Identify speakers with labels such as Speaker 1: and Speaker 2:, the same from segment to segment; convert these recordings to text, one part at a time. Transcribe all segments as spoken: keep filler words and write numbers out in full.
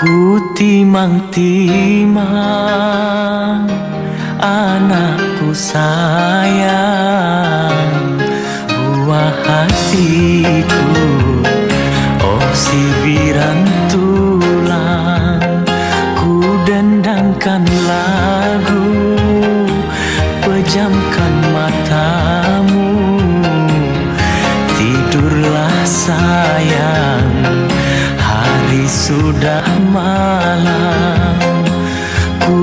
Speaker 1: Ku timang-timang anakku sayang, buah hatiku, oh sibiran tulang. Ku dendangkan lagu, pejamkan matamu, tidurlah sayang, hari sudah malam. Ku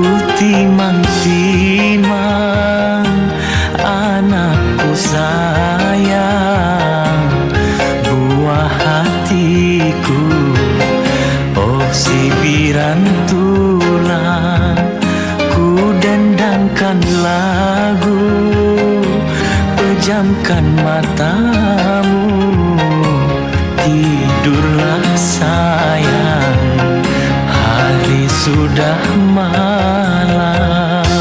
Speaker 1: timang-timang anakku sayang, buah hatiku, oh sibiran tulang. Ku dendangkan lagu, pejamkan matamu, tidurlah sayang, hari sudah malam.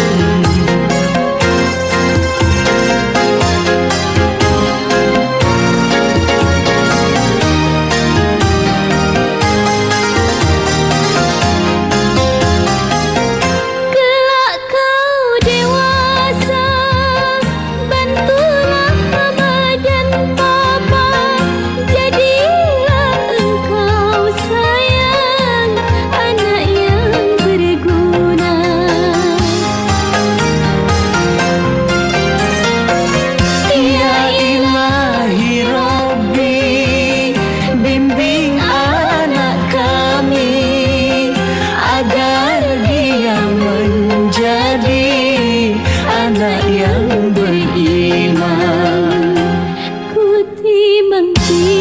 Speaker 2: Kelak kau dewasa, bantulah mama dan papa, jadilah engkau sayang, anak yang berguna.
Speaker 1: Ya ilahi Rabbi, bimbing anak kami agar dia menjadi anak yang beriman.
Speaker 2: Ku timang-timang